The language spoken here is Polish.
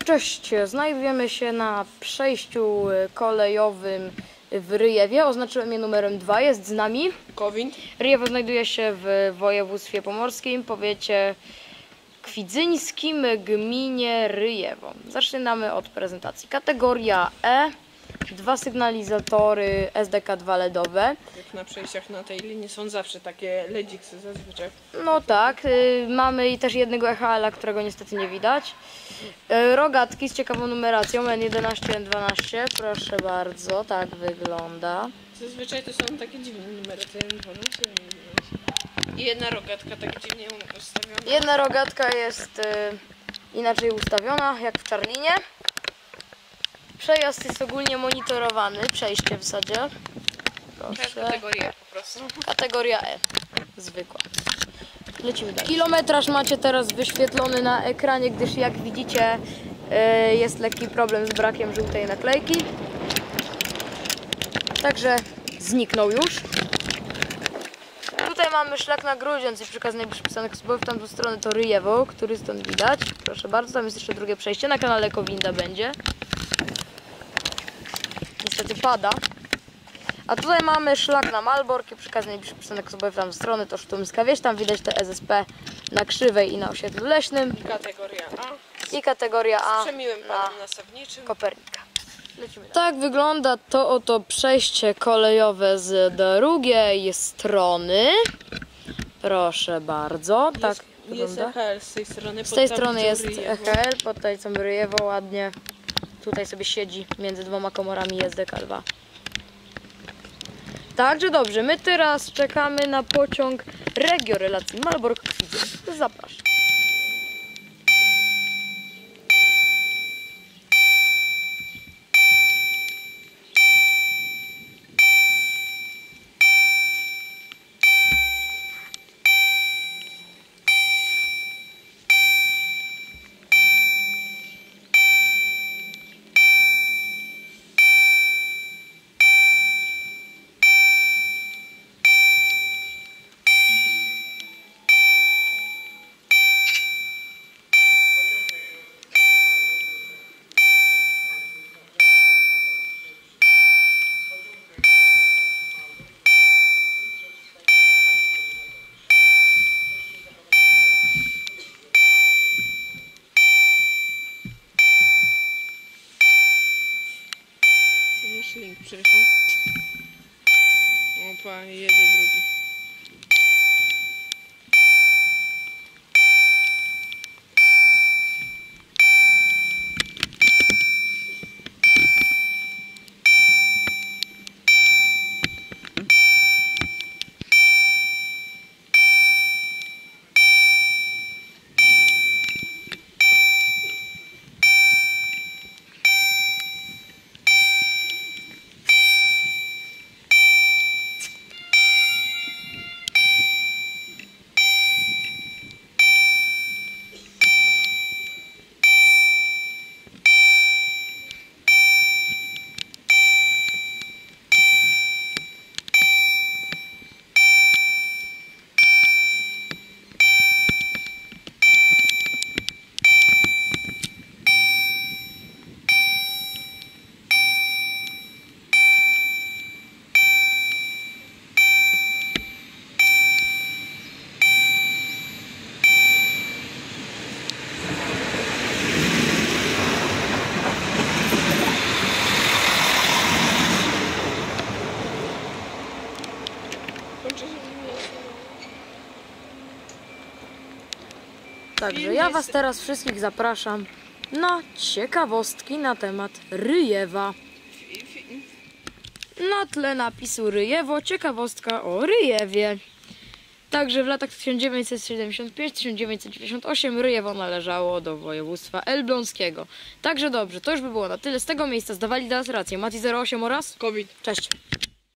cześć! Znajdujemy się na przejściu kolejowym w Ryjewie. Oznaczyłem je numerem 2. Jest z nami Kowin. Ryjewo znajduje się w województwie pomorskim, powiecie kwidzyńskim, gminie Ryjewo. Zaczynamy od prezentacji. Kategoria E. 2 sygnalizatory SDK2 LEDowe. Jak na przejściach na tej linii są zawsze takie ledziksy zazwyczaj. No tak, mamy i też jednego EHL-a, którego niestety nie widać. Rogatki z ciekawą numeracją N11, N12, proszę bardzo, tak wygląda. Zazwyczaj to są takie dziwne numery, to N12, i jedna rogatka tak dziwnie ustawiona. Jedna rogatka jest inaczej ustawiona, jak w Czarlinie. Przejazd jest ogólnie monitorowany, przejście w zasadzie. Proszę. Kategoria po prostu. Kategoria E, zwykła. Lecimy dalej. Kilometraż macie teraz wyświetlony na ekranie, gdyż jak widzicie jest lekki problem z brakiem żółtej naklejki. Także zniknął już. Tutaj mamy szlak na Grudziądz i przykaz najbliższy przystanek osobowy w tamtą stronę to Ryjewo, który stąd widać. Proszę bardzo, tam jest jeszcze drugie przejście, na kanale Kowinda będzie. Niestety pada. A tutaj mamy szlak na Malbork i przykaz najbliższy przystanek osobowy w tamtą stronę to Sztumska Wieś. Tam widać te SSP na Krzywej i na osiedlu leśnym. I kategoria A. I kategoria A Z przemiłym na panem nasowniczym. Kopernika. Lecimy dalej. Tak wygląda to oto przejście kolejowe z drugiej strony. Proszę bardzo. Tak Jest wygląda. EHL z tej strony. Z tej strony jest EHL, pod tutaj są Ryjewo ładnie. Tutaj sobie siedzi między dwoma komorami SDK2. Także dobrze, my teraz czekamy na pociąg Regio relacji Malbork-Kwidzyn. Zapraszam. Już link przyjechał. Opa, jedzie drugi. Także ja was teraz wszystkich zapraszam na ciekawostki na temat Ryjewa. Na tle napisu Ryjewo, ciekawostka o Ryjewie. Także w latach 1975-1998 Ryjewo należało do województwa elbląskiego. Także dobrze, to już by było na tyle. Z tego miejsca zdawali dla nas rację Mati 08 oraz Kowin. Cześć.